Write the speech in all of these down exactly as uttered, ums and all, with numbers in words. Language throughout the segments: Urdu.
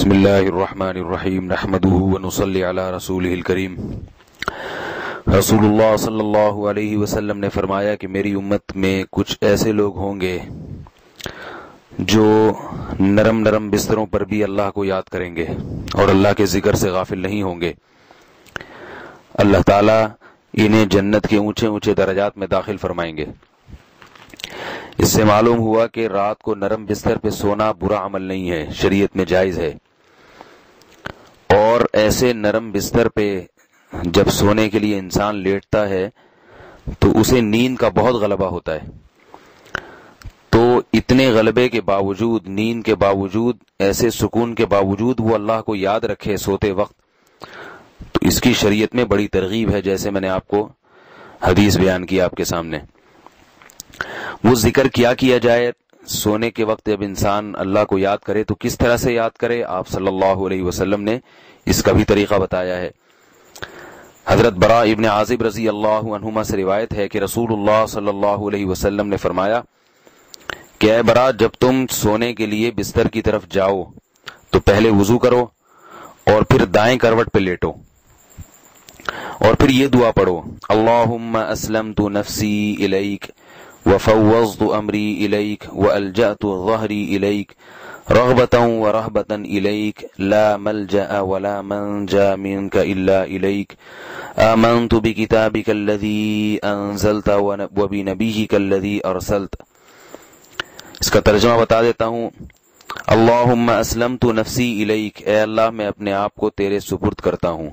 بسم اللہ الرحمن الرحیم نحمده ونصلی علی رسولہ الکریم۔ رسول اللہ صلی اللہ علیہ وسلم نے فرمایا کہ میری امت میں کچھ ایسے لوگ ہوں گے جو نرم نرم بستروں پر بھی اللہ کو یاد کریں گے اور اللہ کے ذکر سے غافل نہیں ہوں گے۔ اللہ تعالیٰ انہیں جنت کے اونچے اونچے درجات میں داخل فرمائیں گے۔ اس سے معلوم ہوا کہ رات کو نرم بستر پہ سونا برا عمل نہیں ہے، شریعت میں جائز ہے، اور ایسے نرم بستر پہ جب سونے کے لیے انسان لیٹتا ہے تو اسے نیند کا بہت غلبہ ہوتا ہے۔ تو اتنے غلبے کے باوجود، نیند کے باوجود، ایسے سکون کے باوجود وہ اللہ کو یاد رکھے سوتے وقت، تو اس کی شریعت میں بڑی ترغیب ہے، جیسے میں نے آپ کو حدیث بیان کی آپ کے سامنے۔ وہ ذکر کیا کیا جائے سونے کے وقت جب انسان اللہ کو یاد کرے تو کس طرح سے یاد کرے، آپ صلی اللہ علیہ وسلم نے اس کا بھی طریقہ بتایا ہے۔ حضرت براء ابن عازب رضی اللہ عنہما سے روایت ہے کہ رسول اللہ صلی اللہ علیہ وسلم نے فرمایا کہ اے براء، جب تم سونے کے لیے بستر کی طرف جاؤ تو پہلے وضو کرو اور پھر دائیں کروٹ پہ لیٹو اور پھر یہ دعا پڑھو، اللہم اسلمت نفسی الیک وفوضت امری الیک والجأت ظہری الیک رغبتا ورہبتا الیک لا ملجأ ولا منجا منک الا الیک آمنت بکتابک الذی انزلت وبنبیک الذی ارسلت۔ اس کا ترجمہ بتا دیتا ہوں۔ اللہم اسلمت نفسی الیک، اے اللہ میں اپنے آپ کو تیرے سپرد کرتا ہوں،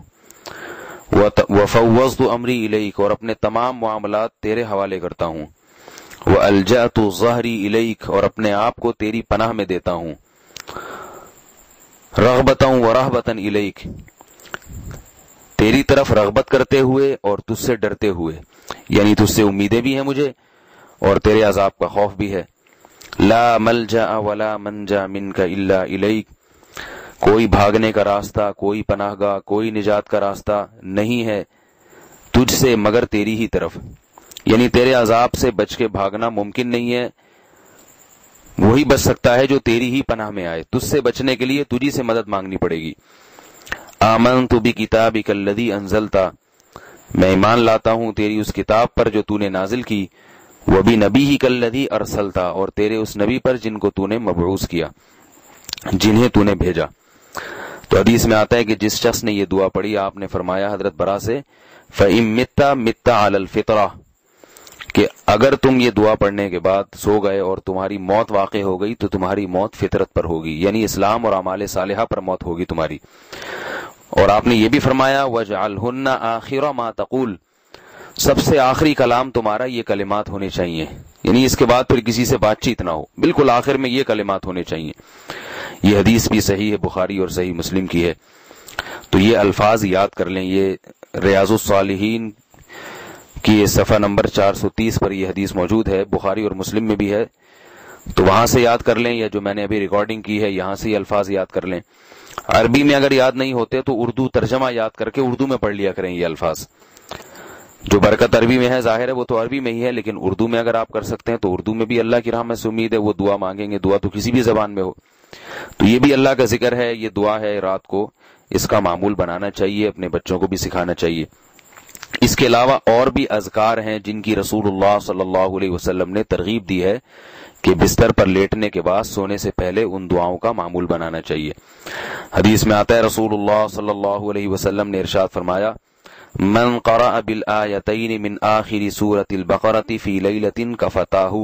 وفوضت امری الیک، اور اپنے تمام معاملات تیرے حوالے کرتا ہوں، وَأَلْجَأْتُ ظَهْرِي إِلَيْكَ، اور اپنے آپ کو تیری پناہ میں دیتا ہوں، رغبتاً وَرَهْبَتاً إِلَيْكَ، تیری طرف رغبت کرتے ہوئے اور تجھ سے ڈرتے ہوئے، یعنی تجھ سے امیدیں بھی ہیں مجھے اور تیرے عذاب کا خوف بھی ہے۔ لا ملجأ ولا منجا منک الا الیک، کوئی بھاگنے کا راستہ، کوئی پناہ گاہ، کوئی نجات کا راستہ نہیں ہے تجھ سے مگر تیری ہی طرف، یعنی تیرے عذاب سے بچ کے بھاگنا ممکن نہیں ہے، وہی بچ سکتا ہے جو تیری ہی پناہ میں آئے، تجھ سے بچنے کے لیے تجھی سے مدد مانگنی پڑے گی۔ آمنت بکتابک الذی انزلت، میں ایمان لاتا ہوں تیری اس کتاب پر جو تو نے نازل کی، وبنبیک الذی ارسلت، اور تیرے اس نبی پر جن کو تو نے مبعوث کیا، جنہیں تو نے بھیجا۔ تو حدیث میں آتا ہے کہ جس شخص نے یہ دعا پڑھی، آپ نے فرمایا حضرت برا سے، فَإِن مِتَّ مِتَّ عَلَى الْفِطْرَةِ، کہ اگر تم یہ دعا پڑھنے کے بعد سو گئے اور تمہاری موت واقع ہو گئی تو تمہاری موت فطرت پر ہوگی، یعنی اسلام اور اعمال صالحہ پر موت ہوگی تمہاری۔ اور آپ نے یہ بھی فرمایا وَاجْعَلْهُنَّ آخِرَ مَا تَقُولُ، سب سے آخری کلام تمہارا یہ کلمات ہونے چاہیے، یعنی اس کے بعد پھر کسی سے بات چیت نہ ہو، بالکل آخر میں یہ کلمات ہونے چاہیے۔ یہ حدیث بھی صحیح ہے، بخاری اور صحیح مسلم کی ہے، تو یہ الفاظ یاد کر لیں۔ یہ ریاض الصالحین کی صفحہ نمبر چار سو تیس پر یہ حدیث موجود ہے، بخاری اور مسلم میں بھی ہے، تو وہاں سے یاد کر لیں، یا جو میں نے ابھی ریکارڈنگ کی ہے یہاں سے یہ الفاظ یاد کر لیں۔ عربی میں اگر یاد نہیں ہوتے تو اردو ترجمہ یاد کر کے اردو میں پڑھ لیا کریں یہ الفاظ۔ جو برکت عربی میں ہے ظاہر ہے وہ تو عربی میں ہی ہے، لیکن اردو میں اگر آپ کر سکتے ہیں تو اردو میں بھی اللہ کی رحمت سے امید ہے وہ دعا مانگیں گے، دعا تو کسی بھی زبان میں ہو، تو یہ بھی اللہ کا ذکر ہے، یہ دعا ہے، رات کو اس کا معمول بنانا چاہیے، اپنے بچوں کو بھی سکھانا چاہیے۔ اس کے علاوہ اور بھی اذکار ہیں جن کی رسول اللہ صلی اللہ علیہ وسلم نے ترغیب دی ہے کہ بستر پر لیٹنے کے بعد سونے سے پہلے ان دعاؤں کا معمول بنانا چاہیے۔ حدیث میں آتا ہے رسول اللہ صلی اللہ علیہ وسلم نے ارشاد فرمایا، من قرأ بالآیتین من آخر سورۃ البقرۃ فی لیلۃ کفتاہ،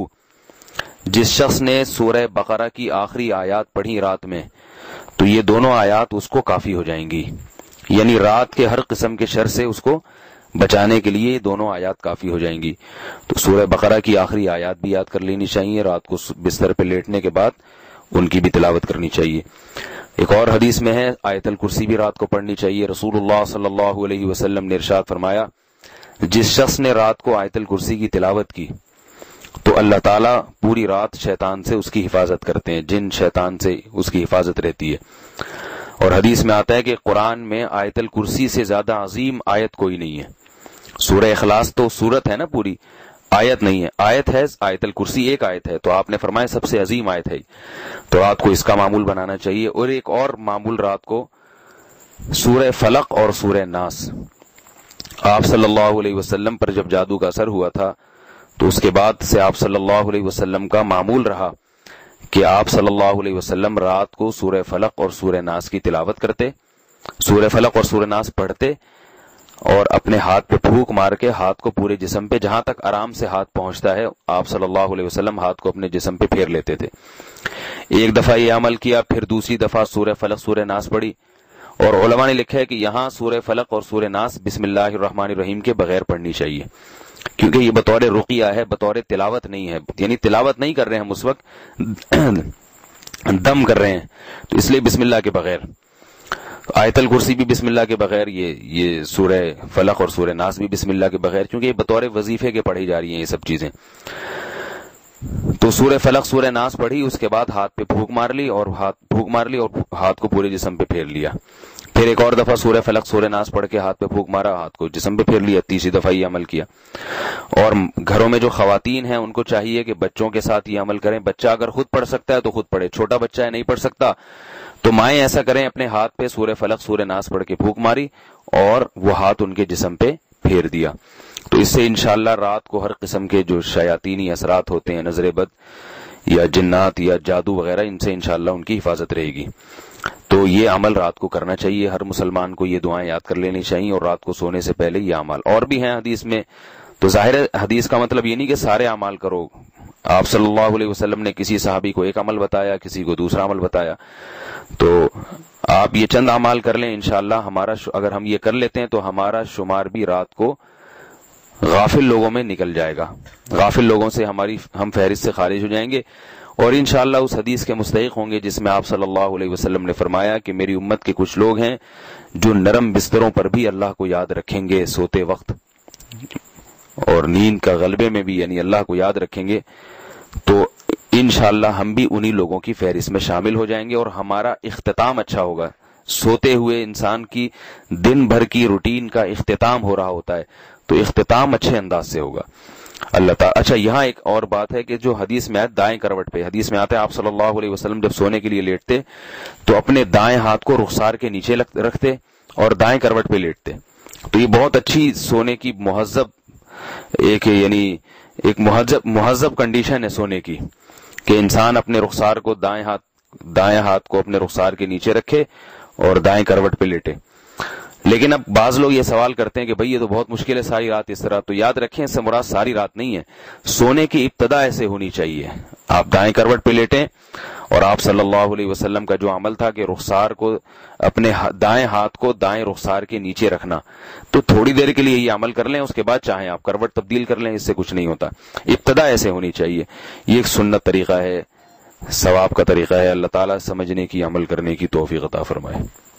جس شخص نے سورہ بقرہ کی آخری آیات پڑھی رات میں تو یہ دونوں آیات اس کو کافی ہو جائیں گی، یعنی رات کے ہر قسم کے شر سے اس کو بچانے کے لیے دونوں آیات کافی ہو جائیں گی۔ تو سورہ بقرہ کی آخری آیات بھی یاد کر لینی چاہیے، رات کو بستر پہ لیٹنے کے بعد ان کی بھی تلاوت کرنی چاہیے۔ ایک اور حدیث میں ہے آیت الکرسی بھی رات کو پڑھنی چاہیے۔ رسول اللہ صلی اللہ علیہ وسلم نے ارشاد فرمایا، جس شخص نے رات کو آیت الکرسی کی تلاوت کی تو اللہ تعالیٰ پوری رات شیطان سے اس کی حفاظت کرتے ہیں، جن شیطان سے اس کی حفاظت رہتی ہے۔ اور حدیث میں آتا ہے کہ قرآن میں آیت الکرسی سے زیادہ عظیم آیت کوئی نہیں ہے۔ سورہ اخلاص تو سورت ہے نا پوری، آیت نہیں ہے، آیت ہے آیت الکرسی، ایک آیت ہے، تو آپ نے فرمایا سب سے عظیم آیت ہے، تو رات کو اس کا معمول بنانا چاہیے۔ اور ایک اور معمول رات کو سورہ فلق اور سورہ ناس۔ آپ صلی اللہ علیہ وسلم پر جب جادو کا اثر ہوا تھا تو اس کے بعد سے آپ صلی اللہ علیہ وسلم کا معمول رہا کہ آپ صلی اللہ علیہ وسلم رات کو سورہ فلق اور سورہ ناس کی تلاوت کرتے، سورہ فلق اور سورہ ناس پڑھتے، اور اپنے ہاتھ پہ پھونک مار کے ہاتھ کو پورے جسم پہ، جہاں تک آرام سے ہاتھ پہنچتا ہے، آپ صلی اللہ علیہ وسلم ہاتھ کو اپنے جسم پہ پھیر لیتے تھے۔ ایک دفعہ یہ عمل کیا، پھر دوسری دفعہ سورہ فلق سورہ ناس پڑھی، اور علماء نے لکھا ہے کہ یہاں سورہ فلق اور سورہ ناس بسم اللہ الرحمن الرحیم کے بغیر پڑھنی چاہیے، کیونکہ یہ بطور رقیہ ہے، بطور تلاوت نہیں ہے، یعنی تلاوت نہیں کر رہے ہیں ہم اس وقت، دم کر رہے ہیں، تو اس لیے بسم اللہ کے بغیر۔ آیت الکرسی بھی بسم اللہ کے بغیر، یہ یہ سورہ فلق اور سورہ ناس بھی بسم اللہ کے بغیر، کیونکہ یہ بطور وظیفے کے پڑھی جا رہی ہیں یہ سب چیزیں۔ تو سورہ فلق سورہ ناس پڑھی، اس کے بعد ہاتھ پہ پھونک مار لی اور ہاتھ پھونک مار لی اور ہاتھ کو پورے جسم پہ پھیر لیا، پھر ایک اور دفعہ سورہ فلق سورہ ناس پڑھ کے ہاتھ پہ پھونک مارا، ہاتھ کو جسم پہ پھیر لیا، تیسری دفعہ یہ عمل کیا۔ اور گھروں میں جو خواتین ہیں ان کو چاہیے کہ بچوں کے ساتھ یہ عمل کریں، بچہ اگر خود پڑھ سکتا ہے تو خود پڑھے، چھوٹا بچہ ہے نہیں پڑھ سکتا تو مائیں ایسا کریں، اپنے ہاتھ پہ سورہ فلق سورہ ناس پڑھ کے پھونک ماری اور وہ ہاتھ ان کے جسم پہ پھیر دیا، تو اس سے انشاءاللہ رات کو ہر قسم کے جو شیاطینی اثرات ہوتے ہیں، نظر بد یا جنات یا جادو وغیرہ، ان سے انشاءاللہ ان کی حفاظت رہے گی۔ تو یہ عمل رات کو کرنا چاہیے، ہر مسلمان کو یہ دعائیں یاد کر لینی چاہیے، اور رات کو سونے سے پہلے یہ اعمال اور بھی ہیں حدیث میں۔ تو ظاہر حدیث کا مطلب یہ نہیں کہ سارے اعمال کرو، آپ صلی اللہ علیہ وسلم نے کسی صحابی کو ایک عمل بتایا، کسی کو دوسرا عمل بتایا، تو آپ یہ چند اعمال کر لیں، انشاءاللہ ہمارا اگر ہم یہ کر لیتے ہیں تو ہمارا شمار بھی رات کو غافل لوگوں میں نکل جائے گا، غافل لوگوں سے ہماری ہم فہرست سے خارج ہو جائیں گے، اور انشاءاللہ اس حدیث کے مستحق ہوں گے جس میں آپ صلی اللہ علیہ وسلم نے فرمایا کہ میری امت کے کچھ لوگ ہیں جو نرم بستروں پر بھی اللہ کو یاد رکھیں گے سوتے وقت، اور نیند کا غلبے میں بھی یعنی اللہ کو یاد رکھیں گے، تو انشاءاللہ ہم بھی انہی لوگوں کی فہرست میں شامل ہو جائیں گے، اور ہمارا اختتام اچھا ہوگا۔ سوتے ہوئے انسان کی دن بھر کی روٹین کا اختتام ہو رہا ہوتا ہے، تو اختتام اچھے انداز سے ہوگا اللہ تعالیٰ۔ اچھا یہاں ایک اور بات ہے کہ جو حدیث میں آئے دائیں کروٹ پہ، حدیث میں آتا ہے آپ صلی اللہ علیہ وسلم جب سونے کے لیے لیٹتے تو اپنے دائیں ہاتھ کو رخسار کے نیچے رکھتے اور دائیں کروٹ پہ لیٹتے، تو یہ بہت اچھی سونے کی مہذب ایک یعنی ایک مہذب مہذب کنڈیشن ہے سونے کی، کہ انسان اپنے رخسار کو دائیں ہاتھ دائیں ہاتھ کو اپنے رخسار کے نیچے رکھے اور دائیں کروٹ پہ لیٹے۔ لیکن اب بعض لوگ یہ سوال کرتے ہیں کہ بھئی یہ تو بہت مشکل ہے ساری رات اس طرح، تو یاد رکھیں اس سے مراد ساری رات نہیں ہے، سونے کی ابتدا ایسے ہونی چاہیے، آپ دائیں کروٹ پہ لیٹیں، اور آپ صلی اللہ علیہ وسلم کا جو عمل تھا کہ رخسار کو اپنے دائیں ہاتھ کو دائیں رخسار کے نیچے رکھنا، تو تھوڑی دیر کے لیے یہ عمل کر لیں، اس کے بعد چاہیں آپ کروٹ تبدیل کر لیں، اس سے کچھ نہیں ہوتا، ابتدا ایسے ہونی چاہیے۔ یہ ایک سنت طریقہ ہے، ثواب کا طریقہ ہے، اللہ تعالیٰ سمجھنے کی عمل کرنے کی توفیق عطا فرمائے۔